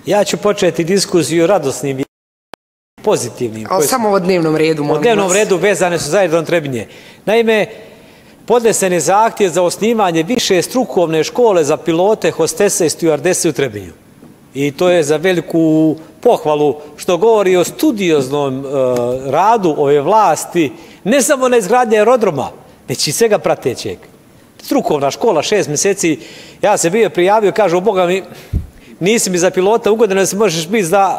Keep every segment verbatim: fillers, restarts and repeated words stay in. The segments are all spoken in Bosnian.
Ja ću početi diskusiju radosnim i pozitivnim. Ali samo o dnevnom redu, molim vas. O dnevnom redu vezane su za aerodrom Trebinje. Naime, podnesen je zahtjev za osnivanje više strukovne škole za pilote, hostese i stjuardese u Trebinju. I to je za veliku pohvalu, što govori o studioznom uh, radu ove vlasti, ne samo na izgradnje aerodroma, već i svega pratećeg. Strukovna škola, šest mjeseci, ja se bio prijavio, kažu, Boga mi, nisi mi za pilota ugodan, da se možeš biti za,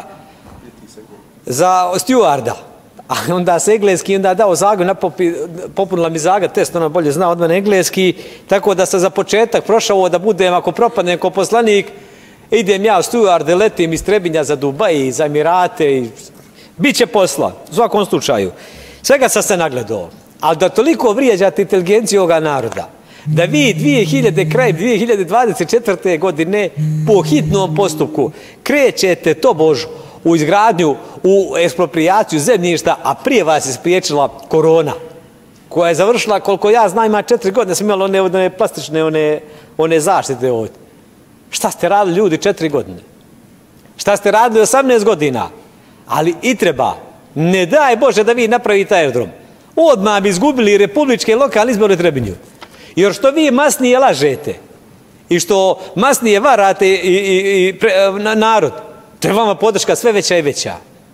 za stjuarda. A onda se engleski, onda dao Zagreb, popunila mi Zagreb test, ona bolje zna od mene engleski, tako da sam za početak prošao ovo da budem, ako propadnem ko poslanik, idem ja u stjuarde, letim iz Trebinja za Dubai, za Emirate, i bit će posla, u svakom slučaju. Svega sam se nagledao, ali da toliko vrijeđate inteligenciju ovoga naroda, da vi dvije hiljade, kraj dvije hiljade dvadeset četvrte. godine po hitnom postupku krećete to Božu u izgradnju, u eksproprijaciju zemljišta, a prije vas je spriječila korona, koja je završila, koliko ja znam, ima četiri godine, sam imala one, one plastične one, one zaštite ovdje. Šta ste radili ljudi četiri godine? Šta ste radili osamnaest godina? Ali i treba, ne daj Bože da vi napravite aerodrom. Odmah bi izgubili republičke i lokalne izbore u Trebinju. Jer što vi masnije lažete i što masnije varate i, i, i pre, na, narod, to je vama podrška sve veća i veća.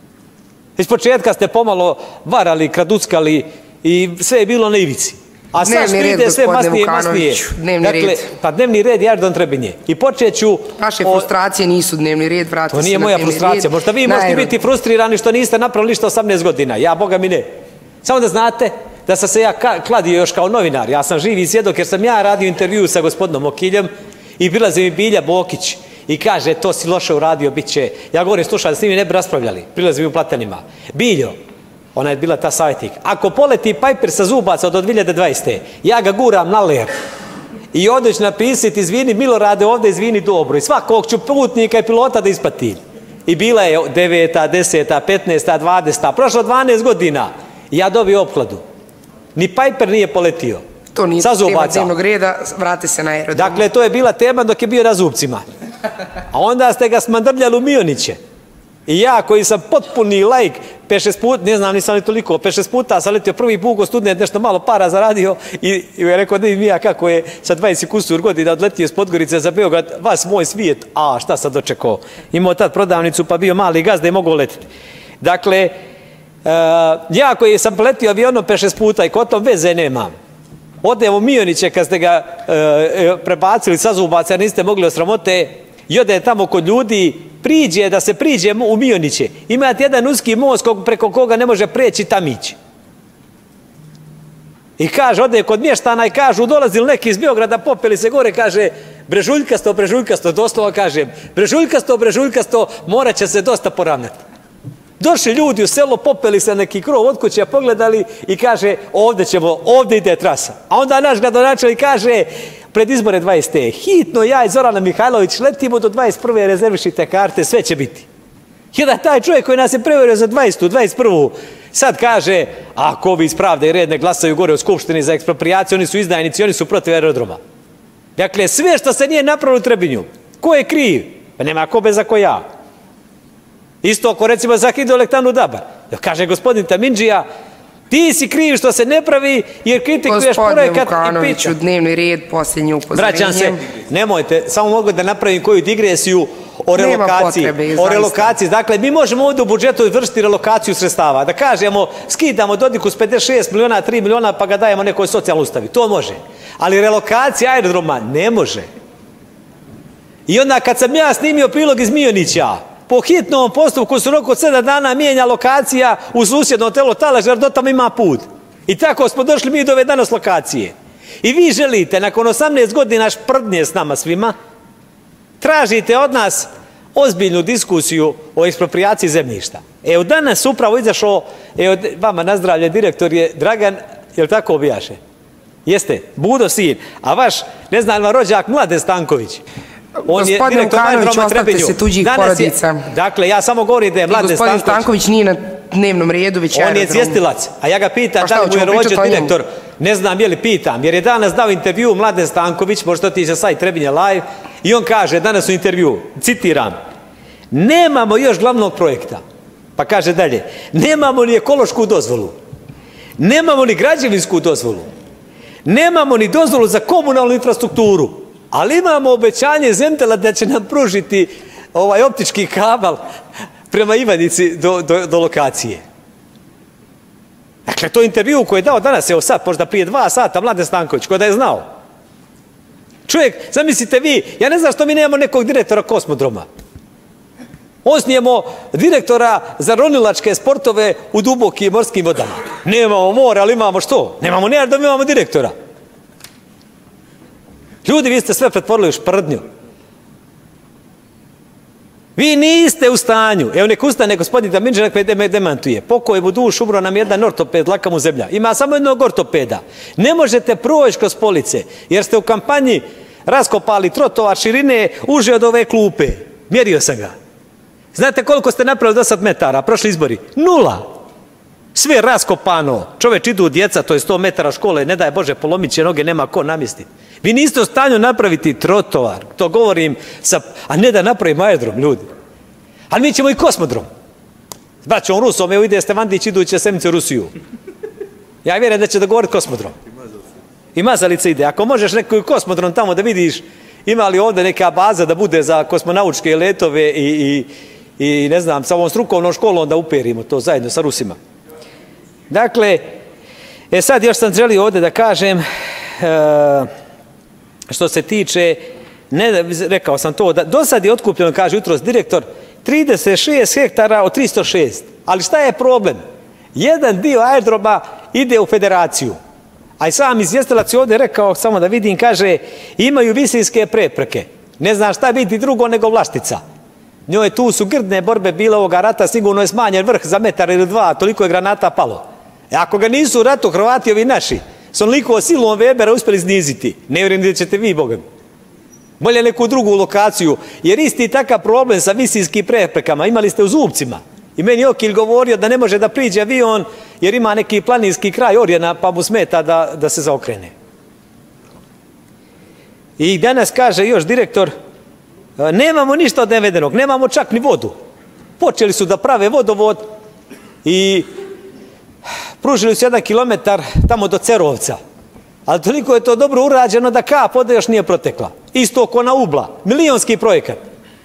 Iz početka ste pomalo varali, kraduckali i sve je bilo na ivici. A sad što ide sve masnije i masnije. Dnevni red. Dakle, pa dnevni red je aerodrom Trebinje. I počet ću... Vaše frustracije nisu dnevni red, vratite se na dnevni red. To nije moja frustracija. Možda vi možete biti frustrirani što niste napravili ništa osamnaest godina. Ja, Boga mi ne. Samo da znate da sam se ja kladio još kao novinar. Ja sam živi svjedok jer sam ja radio intervju sa gospodinom Okiljem i prilazi mi Bilja Bokić i kaže, to si loše uradio, bit će... Ja govorim, slušaj, da s njimi ne bi raspravljali. Prilazi mi u Platanima. Biljo, ona je bila ta savjetnik. Ako poleti Piper sa Zubaca od dvije hiljade dvadesete. ja ga guram na ler. I ovdje ću napisati, izvini Milorade, ovdje izvini dobro. I svakog ću putnika i pilota da ispatim. I bila je deveta, deseta, petnaesta, dvadeseta. Prošlo dvanaest godina. I ja dobio opkladu. Ni Piper nije poletio. To nije tema dnevnog reda, vrati se na aerodrom. Dakle, to je bila tema dok je bio na Zubcima. A onda ste ga smandrljali u Mioniće. I ja koji sam potpuni laik, pet šest puta, ne znam, nisam li toliko, pet šest puta sam letio prvi put ko student, nešto malo para zaradio i, i je rekao, ne mi ja kako je sa dvadeset kusur godina odletio iz Podgorice za Beograd, vas moj svijet, a šta sam dočekao. Imao tad prodavnicu pa bio mali gazda i mogao letiti. Dakle, Uh, ja koji sam letio avionom pet šest puta i ko tom veze nemam. Odem u Mioniće kad ste ga uh, prebacili sa Zubaca, niste mogli osramote i ode tamo kod ljudi, priđe da se priđe u Mioniće. Imate jedan uski most preko koga ne može preći Tamić. I kaže, ode kod mještana i kažu, dolazili neki iz Beograda, popeli se gore, kaže, brežuljkasto, brežuljkasto, doslovno kažem, brežuljkasto, brežuljkasto, morat će se dosta poravnati. Došli ljudi u selo, popeli se neki krov od kuće, pogledali i kaže, ovdje ćemo, ovdje ide trasa. A onda naš gradonačelnik kaže, pred izbore dvadesete. hitno ja i Zorana Mihajlović letimo do dvadeset prve rezervišite karte, sve će biti. Jedan taj čovjek koji nas je preverio za dvadesetu, dvadeset prvu sad kaže, ako ovi iz Pravde i Red ne glasaju gore u Skupštini za eksproprijaciju, oni su izdajnici, oni su protiv aerodroma. Dakle, sve što se nije napravilo u Trebinju, ko je kriv? Pa nema ko bez ako ja. Isto ako recimo za hidroelektranu Dabar. Kaže gospodin Tamindžija, ti si kriv što se ne pravi jer kritikuješ projekat i pića. Gospodin Vukanoviću, dnevni red, posljednje upozorenje. Vraćam se, nemojte, samo mogu da napravim koju digresiju o relokaciji. O relokaciji. Dakle, mi možemo ovdje u budžetu vršiti relokaciju sredstava. Da kažemo, skidamo Dodiku s pedeset šest miliona, tri miliona pa ga dajemo nekoj socijalnoj ustavi. To može. Ali relokacija aerodroma ne može. I onda kad sam ja snimio prilog iz Mionića, po hitnom postupku su roku od sedam dana mijenja lokacija u susjedno telo Talaž, jer do tamo ima put. I tako smo došli mi do ove danas lokacije. I vi želite, nakon osamnaest godina šprdnje s nama svima, tražite od nas ozbiljnu diskusiju o eksproprijaciji zemljišta. Evo danas upravo izašao, evo vama nazdravlje, direktor je Dragan, je li tako objaše? Jeste, Budo sin, a vaš, ne znam, rođak Mladen Stanković. Gospodin Vukanović, ostavite se tuđih porodica. Dakle, ja samo govorim da je Mladen Stanković... Gospodin Stanković nije na dnevnom redu, već aerodrom. On je izvjestilac, a ja ga pitam da li mu je rođen direktor. Ne znam je li pitam, jer je danas dao intervju Mladen Stanković, možete otići za sajt Trebinje Live, i on kaže danas u intervju, citiram, Nemamo još glavnog projekta. Pa kaže dalje, nemamo ni ekološku dozvolu, nemamo ni građevinsku dozvolu, nemamo ni dozvolu za komunalnu infrastrukturu, ali imamo obećanje Zemtela da će nam pružiti ovaj optički kabel prema Ivanici do, do, do lokacije. Dakle, to je intervju koji je dao danas, evo sad, možda prije dva sata, Mladen Stanković, koji da je znao. Čovjek, zamislite vi, ja ne znam što mi nemamo nekog direktora kosmodroma. Osnijemo direktora za ronilačke sportove u dubokim morskim vodama. Nemamo more, ali imamo što? Nemamo ne, da imamo direktora. Ljudi, vi ste sve pretvorili u šprdnju. Vi niste u stanju, evo nek ustane gospodin Daminđa, nek me demantuje, pokoj mu dušu, umro nam jedan ortoped, laka mu zemlja. Ima samo jednog ortopeda. Ne možete proći kroz police, jer ste u kampanji raskopali trotoar širine uže od ove klupe. Mjerio sam ga. Znate koliko ste napravili do sad metara, prošli izbori? Nula. Sve raskopano. Čoveč, idu djeca, to je sto metara škole, ne daj Bože, polomit će noge, nema ko namjestiti. Vi niste u stanju napraviti trotoar, to govorim, sa, a ne da napravimo aerodrom, ljudi. Ali mi ćemo i kosmodrom. S braćom Rusom, evo ide Stevandić iduće sedmice u Rusiju. Ja vjerujem da će dogovoriti kosmodrom. I Mazalica ide. Ako možeš neki kosmodrom tamo da vidiš, ima li ovdje neka baza da bude za kosmonaučke letove i, i, i ne znam, sa ovom strukovnom školom da uperimo to zajedno sa Rusima. Dakle, e sad još sam želio ovdje da kažem, e, što se tiče, ne, rekao sam to, da do sad je otkupljeno, kaže jutros direktor, trideset šest hektara od tristo šest. Ali šta je problem? Jedan dio aerodroma ide u federaciju. A i sam izvjestilac je ovdje rekao, samo da vidim, kaže, imaju visinske prepreke. Ne znam šta biti drugo nego Vlaštica. Njoj tu su grdne borbe bile ovoga rata, sigurno je smanjen vrh za metar ili dva, toliko je granata palo. E ako ga nisu u ratu Hrvati ovi naši, s onoliko silom Webera uspjeli sniziti, ne vjerujem da ćete vi, Bogam. Bolje neku drugu lokaciju, jer isti takav problem sa visinskim preprekama imali ste u Zubcima. I meni Okilj govorio da ne može da priđe avion jer ima neki planinski kraj Orjena pa mu smeta da, da se zaokrene. I danas kaže još direktor, nemamo ništa od navedenog, nemamo čak ni vodu. Počeli su da prave vodovod i pružili su jedan kilometar tamo do Cerovca. Ali toliko je to dobro urađeno da kap vode još nije protekla. Isto ko na Ubla, milionski projekat.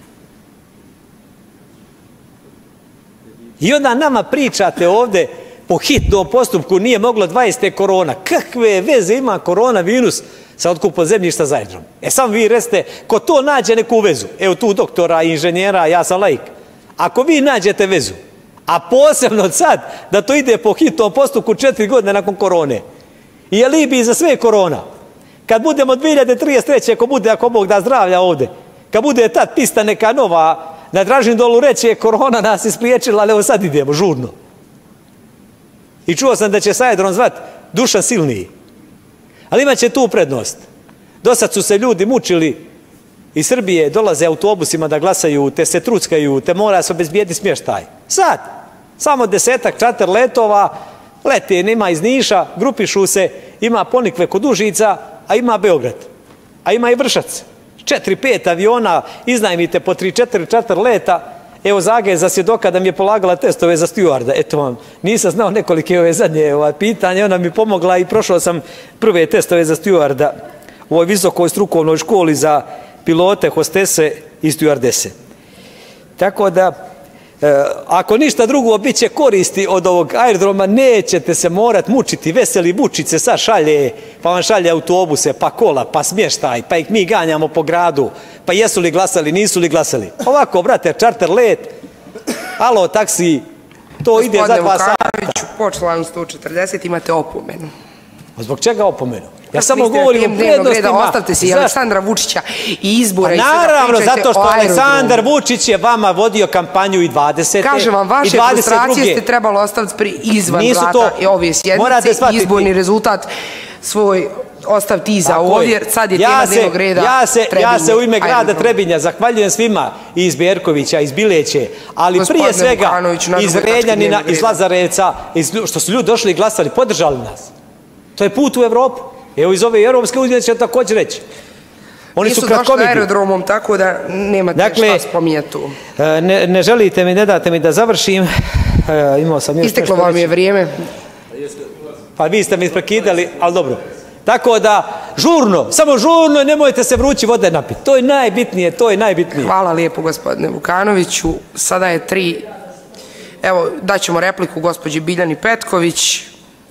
I onda nama pričate ovdje po hitnom postupku nije moglo dvadeset korona. Kakve veze ima koronavirus sa otkupom zemljišta za aerodrom? E samo vi recite, ko to nađe neku vezu, evo tu doktora, inženjera, ja sam laik, ako vi nađete vezu, a posebno od sad da to ide po hitnom postupku četiri godine nakon korone, i alibi za sve korona, kad budemo dvije hiljade trideset treće, ako bude, ako Bog da zdravlja ovdje, kad bude tad pista neka nova, na Dražin dolu reći korona nas ispriječila, ali evo sad idemo, žurno. I čuo sam da će s aerodrom zvat Dušan Silniji. Ali imat će tu prednost. Dosad su se ljudi mučili iz Srbije, dolaze autobusima da glasaju, te se truckaju, te mora se obezbijeti smještaj. Sad, samo desetak čarter letova, lete ima iz Niša, grupišu se, ima Ponikve kod Užica, a ima Beograd. A ima i Vršac. Četiri, pet aviona, iznajmite po tri, četiri čarter leta. Evo Zaga je za svjedoka da mi je polagala testove za stjuarda. Eto vam, nisam znao nekolike ove zadnje ova pitanje, ona mi pomogla i prošao sam prve testove za stjuarda u ovoj visokoj strukovnoj školi za pilote, hostese i stjuardese. Tako da, e, ako ništa drugo, bit će koristi od ovog aerodroma, nećete se morat mučiti. Veseli Vučić sad šalje, pa vam šalje autobuse, pa kola, pa smještaj, pa ih mi ganjamo po gradu, pa jesu li glasali, nisu li glasali. Ovako, brate, čarter let, alo, taksi, to Gospodine ide za dva sata. Po članu sto četrdeset imate opomenu. A zbog čega opomenu? Ja samo govorim o prednostima. Ostavite se i Aleksandra Vučića i izbora. Pa naravno, zato što Aleksandar Vučić je vama vodio kampanju i dvadesete. Kažem vam, vaše frustracije ste trebalo ostaviti pri izvan vrata i ove sjednice. Izborni rezultat svoj ostaviti iza ovdje. Sad je tema dnevnog reda Trebinje. Ja se u ime grada Trebinja zahvaljujem svima iz Berkovića, iz Bileće, ali prije svega iz Reljanina, iz Lazarevca, što su ljudi došli i glasali, podržali nas. To je put u Evropu. Evo iz ove Europske unije će također reći. Nisu došli aerodromom, tako da nemate šta spominjati tu. Ne želite mi, ne date mi da završim. Isteklo vam je vrijeme. Pa vi ste mi isprekidali, ali dobro. Tako da, žurno, samo žurno, nemojte se vrući vode napiti. To je najbitnije, to je najbitnije. Hvala lijepo, gospodine Vukanoviću. Sada je tri... Evo, daćemo repliku gospođi Biljani Petković.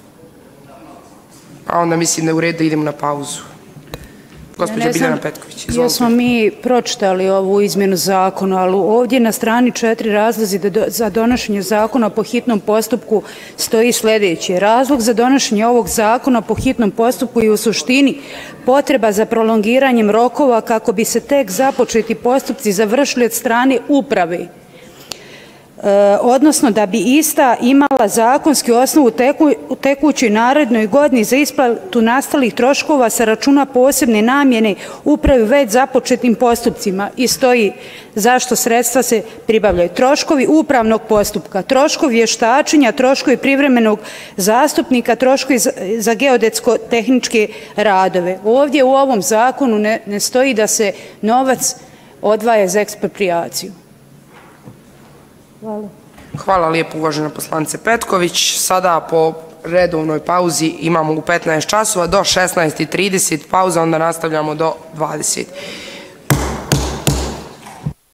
A onda mislim da je u redu da idemo na pauzu. Gospođa Biljana Petković, izvolite. Jesmo mi pročitali ovu izmjenu zakona, ali ovdje na strani četiri razlozi za donošenje zakona po hitnom postupku stoji sljedeće. Razlog za donošenje ovog zakona po hitnom postupku je u suštini potreba za prolongiranjem rokova kako bi se tek započeti postupci završili od strane uprave. Odnosno da bi ista imala zakonski osnovu u tekućoj narednoj godini za isplatu nastalih troškova sa računa posebne namjene upravi već započetim postupcima. I stoji zašto sredstva se pribavljaju. Troškovi upravnog postupka, troškovi vještačenja, troškovi privremenog zastupnika, troškovi za geodetsko-tehničke radove. Ovdje u ovom zakonu ne stoji da se novac odvaja za eksproprijaciju. Hvala. Hvala lijepo, uvažena poslanice Petković. Sada po redovnoj pauzi imamo u petnaest časova do šesnaest i trideset pauza, onda nastavljamo do dvadeset.